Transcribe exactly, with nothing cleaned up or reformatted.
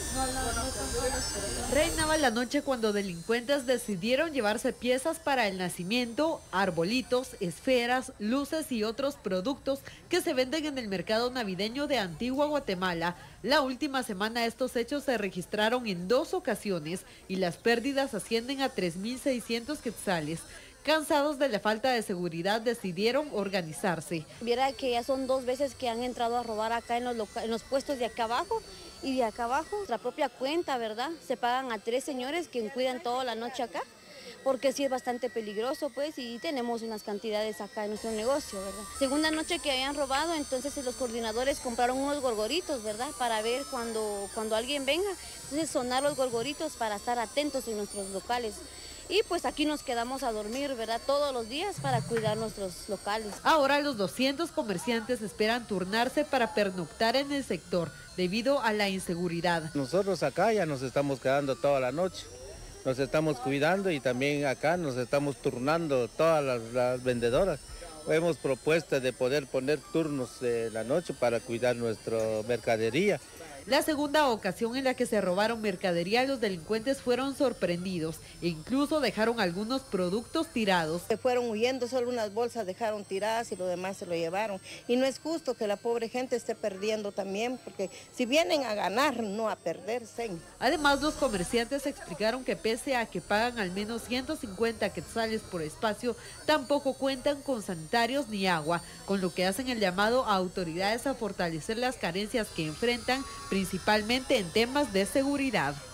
Reinaba la noche cuando delincuentes decidieron llevarse piezas para el nacimiento, arbolitos, esferas, luces y otros productos que se venden en el mercado navideño de Antigua Guatemala. La última semana estos hechos se registraron en dos ocasiones y las pérdidas ascienden a tres mil seiscientos quetzales. Cansados de la falta de seguridad, decidieron organizarse. Viera que ya son dos veces que han entrado a robar acá en los, loca en los puestos de acá abajo, y de acá abajo, la propia cuenta, ¿verdad? Se pagan a tres señores que cuidan toda la noche acá, porque sí es bastante peligroso, pues, y tenemos unas cantidades acá en nuestro negocio, ¿verdad? Segunda noche que habían robado, entonces los coordinadores compraron unos gorgoritos, ¿verdad? Para ver cuando, cuando alguien venga, entonces sonar los gorgoritos para estar atentos en nuestros locales. Y pues aquí nos quedamos a dormir, ¿verdad? Todos los días para cuidar nuestros locales. Ahora los doscientos comerciantes esperan turnarse para pernoctar en el sector debido a la inseguridad. Nosotros acá ya nos estamos quedando toda la noche. Nos estamos cuidando y también acá nos estamos turnando todas las, las vendedoras. Hemos propuesto de poder poner turnos de la noche para cuidar nuestra mercadería. La segunda ocasión en la que se robaron mercadería, los delincuentes fueron sorprendidos e incluso dejaron algunos productos tirados. Se fueron huyendo, solo unas bolsas dejaron tiradas y lo demás se lo llevaron. Y no es justo que la pobre gente esté perdiendo también, porque si vienen a ganar, no a perderse. Además, los comerciantes explicaron que pese a que pagan al menos ciento cincuenta quetzales por espacio, tampoco cuentan con sanitarios ni agua, con lo que hacen el llamado a autoridades a fortalecer las carencias que enfrentan, principalmente en temas de seguridad.